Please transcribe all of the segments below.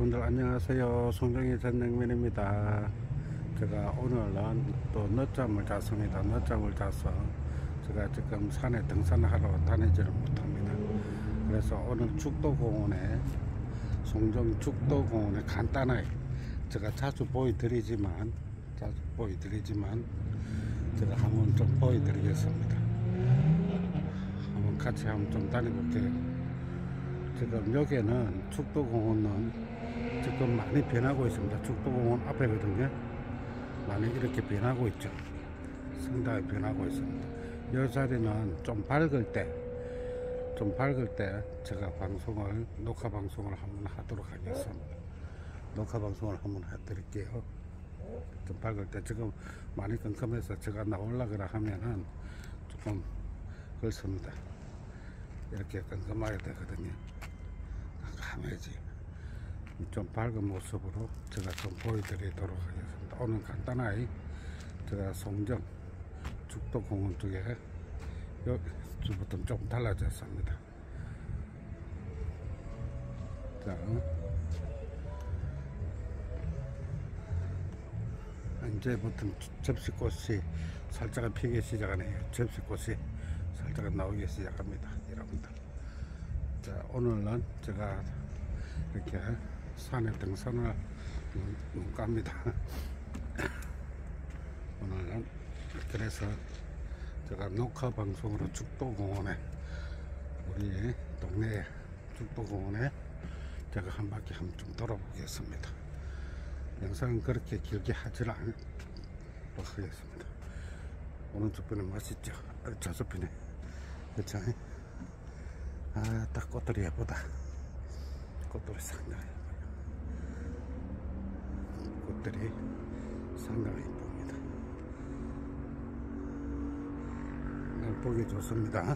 여러분들 안녕하세요. 송정의 전냉면입니다. 제가 오늘은 또 늦잠을 잤습니다. 늦잠을 자서 제가 지금 산에 등산하러 다니지를 못합니다. 그래서 오늘 죽도공원에, 송정 죽도공원에 간단하게 제가 자주 보여드리지만 제가 한번 좀 보여드리겠습니다. 한번 같이 한번 좀 다녀볼게요. 지금 여기는 죽도공원은 지금 많이 변하고 있습니다. 죽도공원 앞에거든요. 많이 이렇게 변하고 있죠. 상당히 변하고 있습니다. 이 자리는 좀 밝을 때 제가 녹화 방송을 한번 하도록 하겠습니다. 녹화 방송을 한번 해드릴게요. 좀 밝을 때 지금 많이 컴컴해서 제가 나오려고 하면은 조금 그렇습니다. 이렇게 깜깜하게 되거든요. 깜깜해지. 좀 밝은 모습으로 제가 좀 보여드리도록 하겠습니다. 오늘 간단하게 제가 송정 죽도공원 쪽에 여기부터 좀 달라졌습니다. 자, 이제부터 접시꽃이 살짝 피기 시작하네요. 접시꽃이 살짝 나오기 시작합니다. 여러분들, 자, 오늘은 제가 이렇게 산에 등산을 못 갑니다. 오늘은 그래서 제가 녹화 방송으로 죽도공원에, 우리 동네 죽도공원에 제가 한 바퀴 한번 좀 돌아보겠습니다. 영상은 그렇게 길게 하질 않도록 하겠습니다. 오른쪽 편은 멋있죠? 저쪽 편에, 그쵸? 아, 딱 꽃들이 예쁘다. 꽃들이 상당히 예뻐요. 꽃들이 상당히 예쁩니다. 날 보기 좋습니다.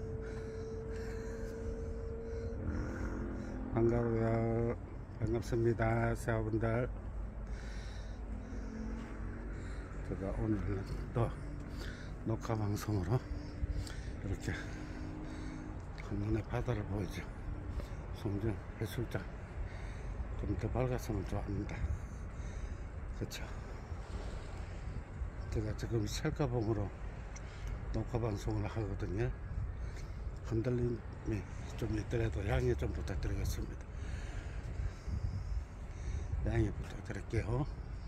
반가워요. 반갑습니다. 새우분들. 제가 오늘은 또 녹화 방송으로 이렇게 한눈에 바다를 보이죠. 송정 해수욕장 좀 더 밝았으면 좋았는데, 그쵸? 제가 지금 셀카봉으로 녹화 방송을 하거든요. 흔들림이 좀 있더라도 양해 좀 부탁드리겠습니다. 양해 부탁드릴게요.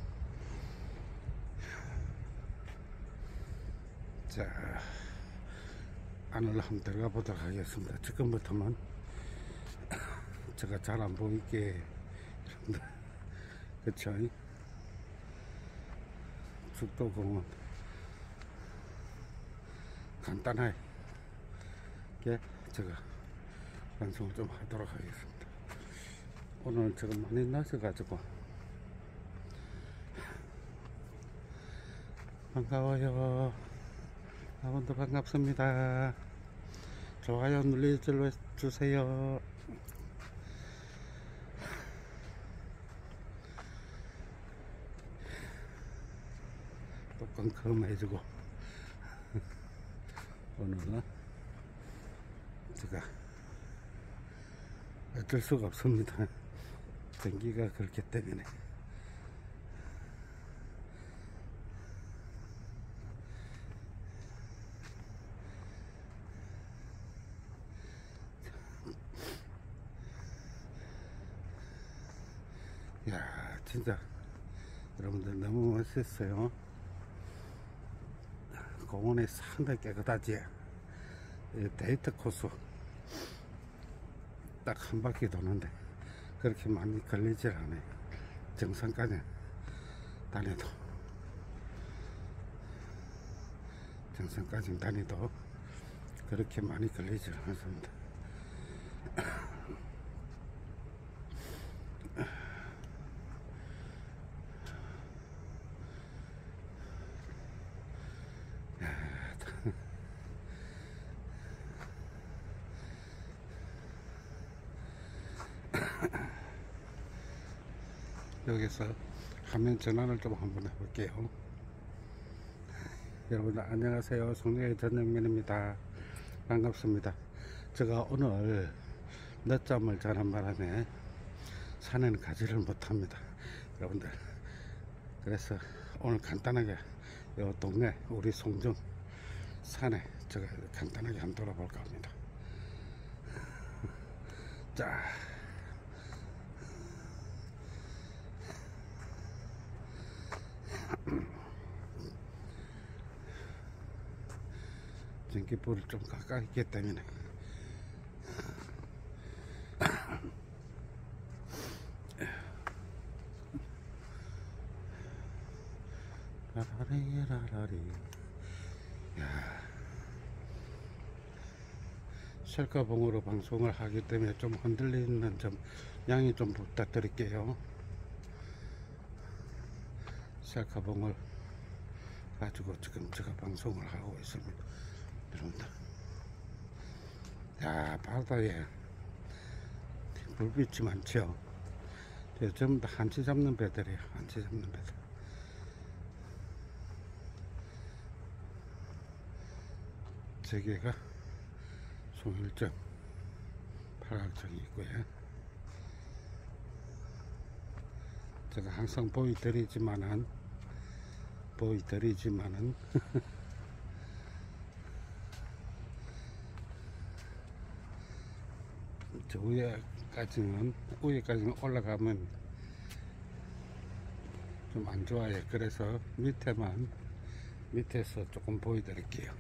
자, 안으로 한번 들어가 보도록 하겠습니다. 지금부터는 제가 잘 안 보이게, 그쵸? 죽도공원 간단하게 제가 방송을 좀 하도록 하겠습니다. 오늘 지금 많이 나셔가지고 반가워요. 여러분도 반갑습니다. 좋아요 눌러주세요. 또 컴컴해지고 오늘은 제가 어쩔 수가 없습니다. 전기가 그렇기 때문에. 야, 진짜 여러분들 너무 멋있어요. 공원이 상당히 깨끗하지. 데이트 코스 딱 한 바퀴 도는데 그렇게 많이 걸리질 않아요. 정상까지 다니도 그렇게 많이 걸리질 않습니다. 여기서 화면 전환을 좀 한번 해볼게요. 여러분들 안녕하세요. 송정의 전냉면입니다. 반갑습니다. 제가 오늘 늦잠을 자는 바람에 산에는 가지를 못합니다 여러분들. 그래서 오늘 간단하게 요 동네 우리 송정 산에 제가 간단하게 한번 돌아볼까 합니다. 자, 전기불을 좀 가까이 있기 때문에 라라리라라리. 야, 셀카봉으로 방송을 하기 때문에 좀 흔들리는 점 양해 좀 부탁드릴게요. 셀카봉을 가지고 지금 제가 방송을 하고 있습니다 여러분들. 야, 바다에 불빛이 많죠. 전부 다 한치 잡는 배들이에요. 한치 잡는 배들. 저기가 송일정 팔각정이 있고요. 제가 항상 보여드리지만은 저 위에까지는 올라가면 좀 안 좋아요. 그래서 밑에서 조금 보여드릴게요.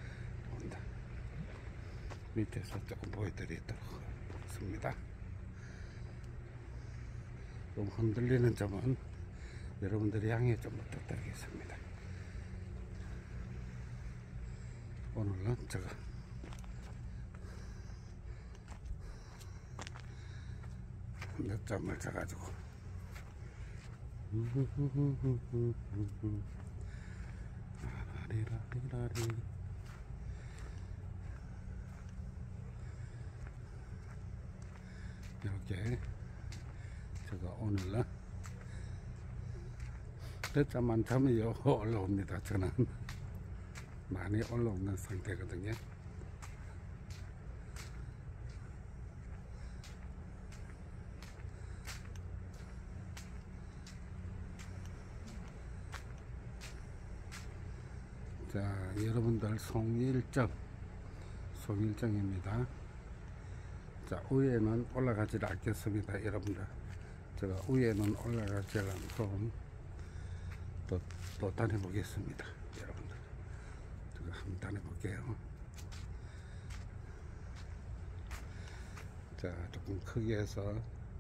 밑에서 조금 보여드리도록 하겠습니다. 좀 흔들리는 점은 여러분들이 양해 좀 부탁드리겠습니다. 오늘은 제가 늦잠을 자가지고 라리라리라리. 이렇게 제가 오늘은 늦잠만 자면 올라옵니다. 저는 많이 올라오는 상태거든요. 자, 여러분들 송일정입니다. 자, 위에는 올라가지 않겠습니다. 여러분들, 제가 위에는 올라가지 않고 또 다녀보겠습니다. 여러분들, 제가 한번 다녀볼게요. 자, 조금 크게 해서.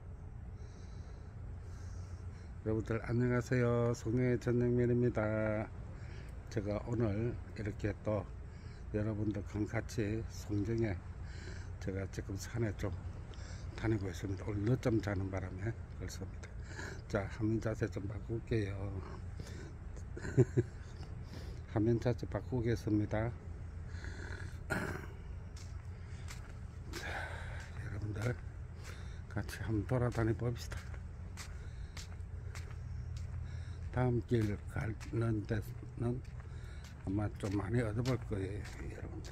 여러분들 안녕하세요. 송정의 전영면입니다. 제가 오늘 이렇게 또 여러분들과 같이 송정에 제가 지금 산에 좀 다니고 있습니다. 오늘 늦잠 자는 바람에 그렇습니다. 자, 화면 자세 좀 바꿀게요. 화면 자세 바꾸겠습니다. 자, 여러분들 같이 한번 돌아다니 봅시다. 다음 길 가는 데는 아마 좀 많이 얻어볼 거예요, 여러분들.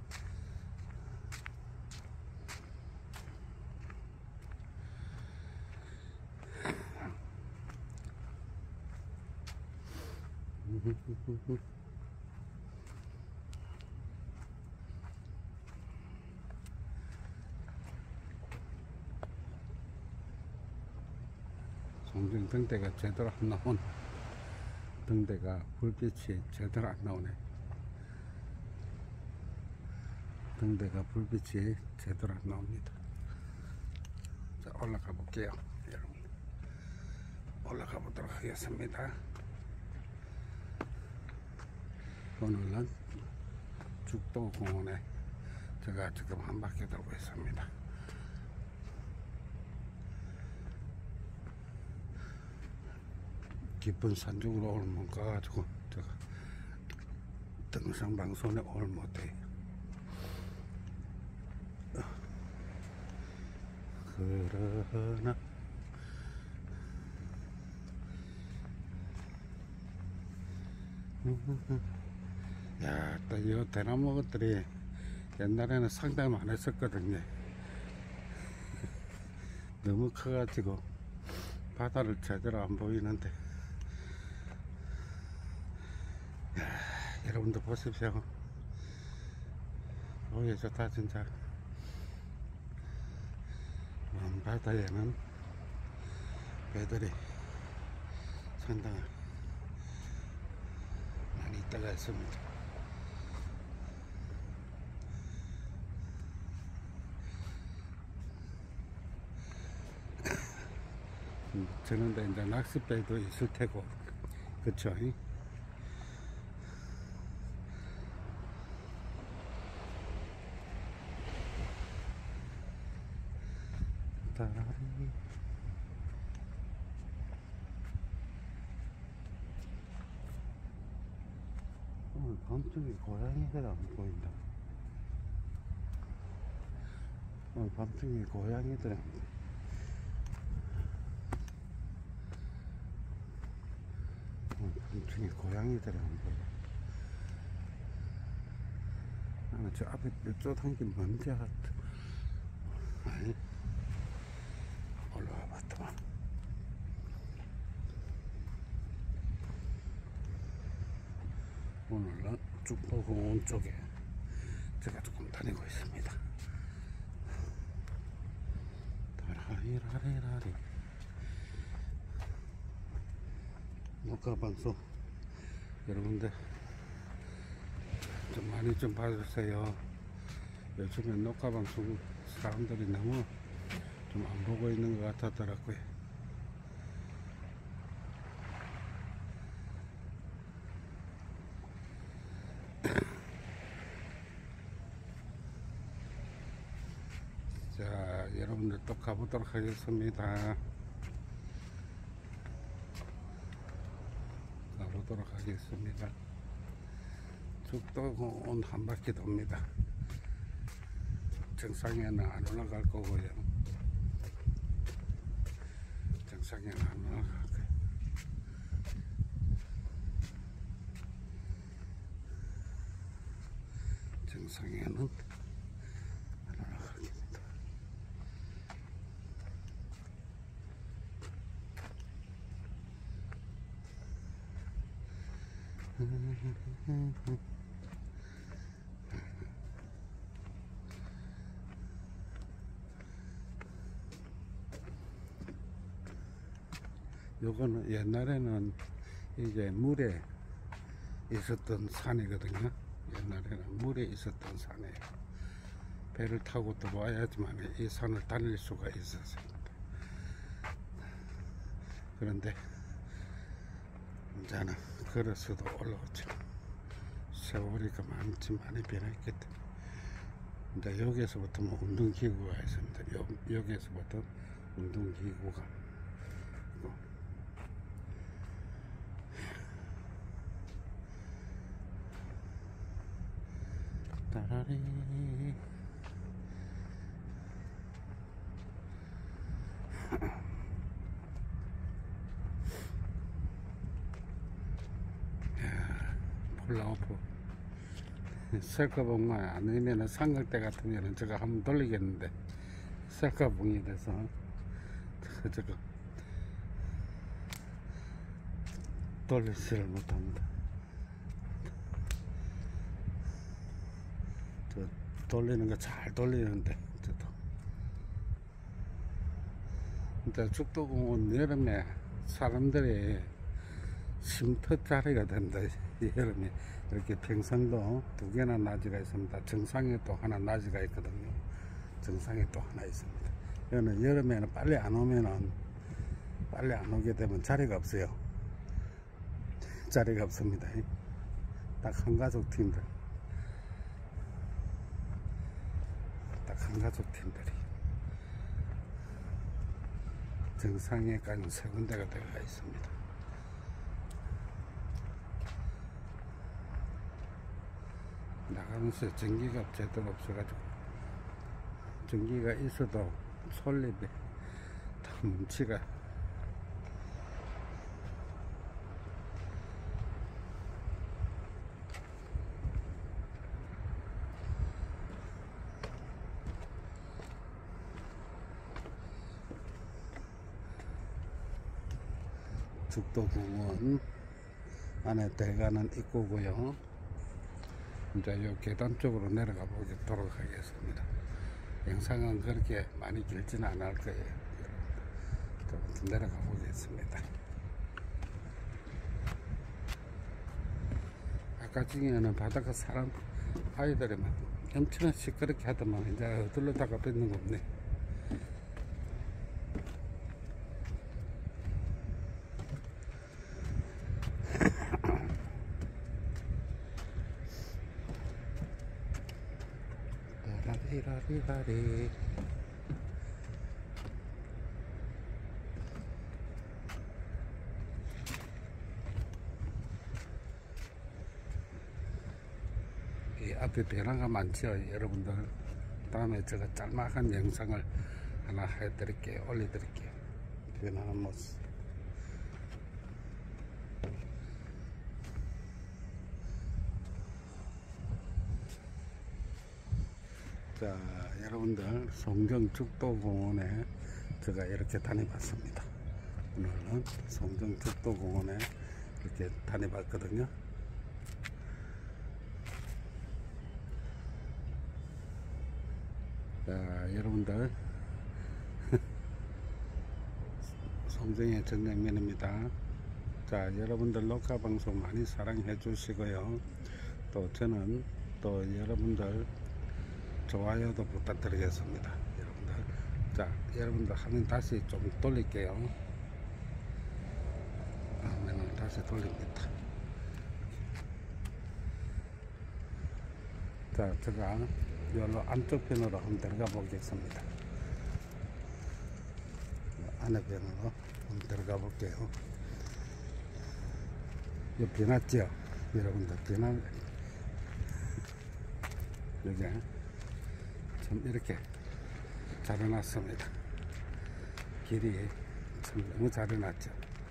송정 등대가 제대로 안 나오네. 등대가 불빛이 제대로 안 나오네. 등대가 불빛이 제대로 안 나옵니다. 자, 올라가 볼게요. 여러분, 올라가 보도록 하겠습니다. 오늘은 죽도공원에 제가 지금 한 바퀴 돌고 있습니다. 깊은 산중으로 오늘 못 가가지고 제가 등산 방송에 오늘 못해. 그러나 야, 또 이 대나무 것들이 옛날에는 상당히 많았었거든요. 너무 커가지고 바다를 제대로 안 보이는데, 여러분들 보십시오. 오예 좋다 진짜. 먼 바다에는 배들이 상당히 많이 있다가 있습니다. 저런데 이제 낚싯배도 있을 테고, 그쵸? 따라리. 오늘 밤중에 고양이들 안 보인다. 오늘 밤중에 고양이들 안 보인다. 오늘 밤중에 고양이들 안 보여. 나는 저 앞에 뾰족한 게 뭔지 알았다. 아니, 올라와 봤더만. 오늘은 죽도공원 쪽에 제가 조금 다니고 있습니다. 라리라리라리. 녹화방송 여러분들 좀 많이 좀 봐주세요. 요즘에 녹화방송 사람들이 너무 좀 안 보고 있는 것 같았더라고요. 자, 여러분들 또 가보도록 하겠습니다. 가보도록 하겠습니다. 죽도공원 한 바퀴 돕니다. 정상에는 안 올라갈 거고요. 정상에는 안 올라갈 거예요. 정상에는 안 올라가겠습니다. 요거는 옛날에는 이제 물에 있었던 산이거든요. 옛날에는 물에 있었던 산이에요. 배를 타고 들어와야지만 이 산을 다닐 수가 있었습니다. 그런데 이제는 걸어서도 올라오죠. 세월이가 많이 변했기 때문에 이제 여기에서부터 뭐 운동기구가 있습니다. 여기에서부터 운동기구가 있고, 따라리. 폴라오프 셀카봉만 아니면은 삼각대 같으면은 저거 한번 돌리겠는데, 셀카봉이 돼서 저거 돌리지를 못합니다. 저 돌리는 거 잘 돌리는데, 저도 진짜 죽도공원 여름에 사람들이 쉼터 자리가 된다. 여름에 이렇게 평상도 두 개나 나지가 있습니다. 정상에 또 하나 나지가 있거든요. 정상에 또 하나 있습니다. 여기는 여름에는 빨리 안 오게 되면 자리가 없어요. 자리가 없습니다. 딱 한 가족 팀들, 딱 한 가족 팀들이 정상에까지 세 군데가 들어가 있습니다. 나가면서 전기가 제대로 없어가지고, 전기가 있어도 솔잎에 다 뭉치가 죽도공원 안에 들어가는 입구고요. 이제 요 계단 쪽으로 내려가 보도록 하겠습니다. 영상은 그렇게 많이 길지는 않을 거예요. 좀 내려가 보겠습니다. 아까 중에는 바닷가 사람 아이들이 막 엄청 시끄럽게 하더만 이제 어들러다가 뱉는 거 없네. 라리라리라리. 이 앞에 변화가 많죠 여러분들. 다음에 제가 짤막한 영상을 하나 해드릴게요. 올려드릴게요. 변하는 모습. 자, 여러분들 송정죽도공원에 제가 이렇게 다녀봤습니다. 오늘은 송정죽도공원에 이렇게 다녀봤거든요. 자, 여러분들 송정의 전장면입니다. 자, 여러분들 녹화방송 많이 사랑해 주시고요. 또 저는 또 여러분들 좋아요도 부탁드리겠습니다. 여러분들. 자, 여러분들 화면 다시 좀 돌릴게요. 화면을 다시 돌립니다. 자, 제가 여기로 안쪽 편으로 한번 들어가 보겠습니다. 안에 편으로 한번 들어가 볼게요. 이거 변했죠? 여러분들 변한 여기 참 이렇게 잘 해놨습니다. 길이 참 너무 잘 해놨죠.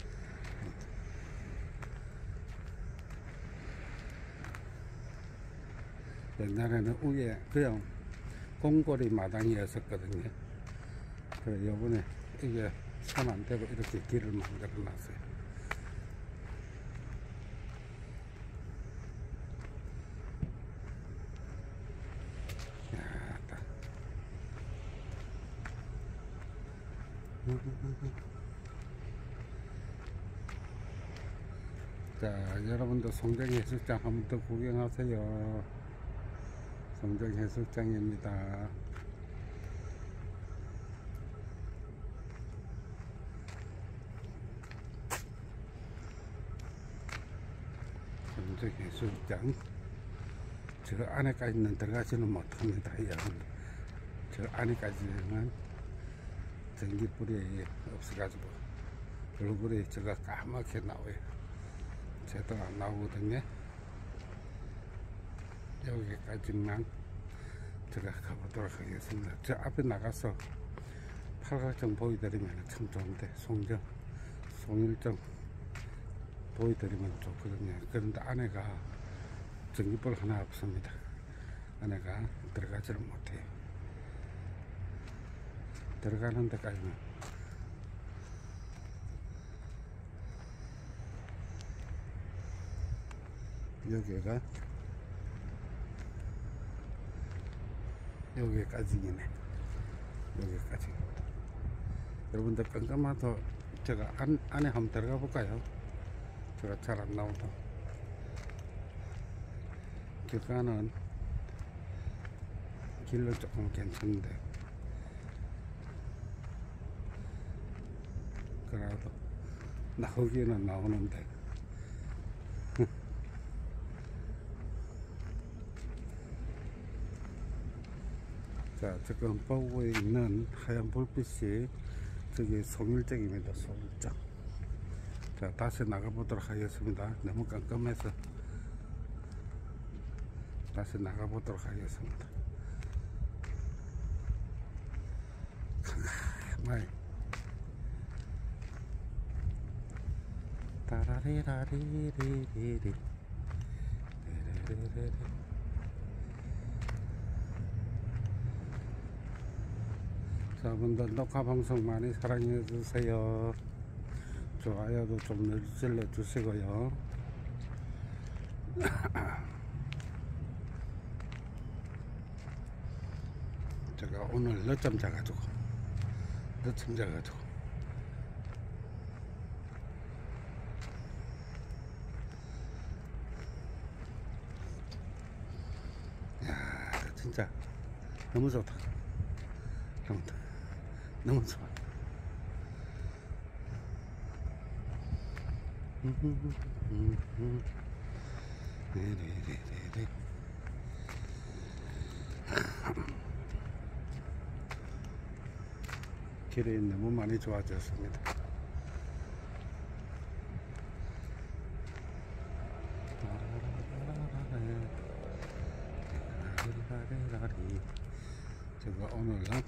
옛날에는 위에 그냥 공고리 마당이었었거든요. 그래 요번에 이게 손 안 대고 이렇게 길을 만들어 놨어요. 자, 여러분들 송정해수욕장 한번 더 구경하세요. 송정해수욕장입니다. 송정해수욕장 저 안에까지는 들어가지는 못합니다. 여러분, 저 안에까지는 전기불이 없어가지고 얼굴이 제가 까맣게 나와요. 제대로 안 나오거든요. 여기까지만 제가 가보도록 하겠습니다. 저 앞에 나가서 팔각정 보여드리면 참 좋은데 송일정 보여드리면 좋거든요. 그런데 안에가 전기불 하나 없습니다. 안에가 들어가지를 못해요. 들어가는 데까지는 여기까지네. 여기까지. 여러분들 깜깜하도 제가 안에 한번 들어가 볼까요? 제가 잘 안 나오고 길가는 길로 조금 괜찮은데 그래도 나오기는 나오는데 자, 지금 보고 있는 하얀 불빛이 저기 송일정입니다. 송일정. 자, 다시 나가보도록 하겠습니다. 너무 깜깜해서 다시 나가보도록 하겠습니다. 깜깜하게 따라리라리리리리 자, 여러분들 녹화방송 많이 사랑해 주세요. 좋아요도 좀 눌러 주시고요. 제가 오늘 늦잠 자가지고 야 진짜 너무 좋다. 너무 좋아. 네네네네. 길이 너무 많이 좋아졌습니다. 제가 오늘은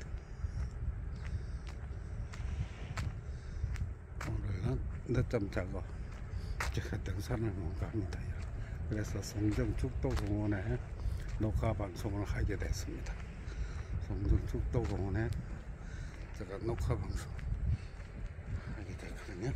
늦잠 자고 제가 등산을 못 갑니다. 그래서 송정 죽도공원에 녹화 방송을 하게 됐습니다. 송정 죽도공원에 제가 녹화 방송 하게 됐거든요.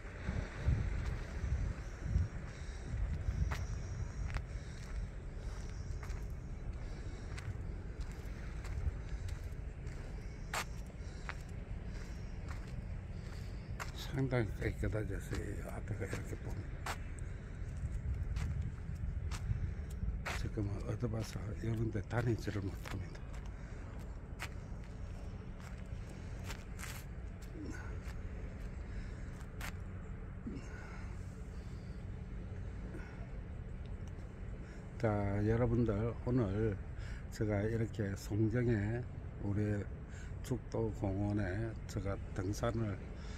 상당히 깨끗해졌어요. 앞에가 이렇게 보면 지금은 어두워서 이런데 다니지를 못합니다. 자, 여러분들 오늘 제가 이렇게 송정에 우리 죽도공원에 제가 등산을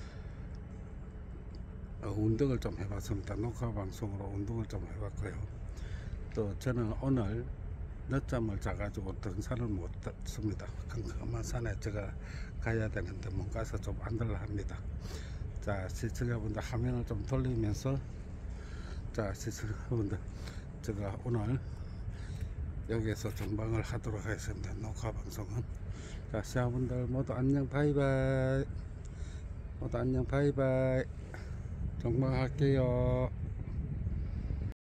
운동을 좀 해봤습니다. 녹화 방송으로 운동을 좀 해봤고요. 또 저는 오늘 늦잠을 자가지고 등산을 못했습니다. 컴컴한 산에 제가 가야 되는데 못 가서 좀 안들라 합니다. 자, 시청자분들 화면을 좀 돌리면서, 자, 시청자분들 제가 오늘 여기에서 전방을 하도록 하겠습니다. 녹화 방송은. 자, 시청자분들 모두 안녕, 바이바이. 모두 안녕, 바이바이. 전방할게요.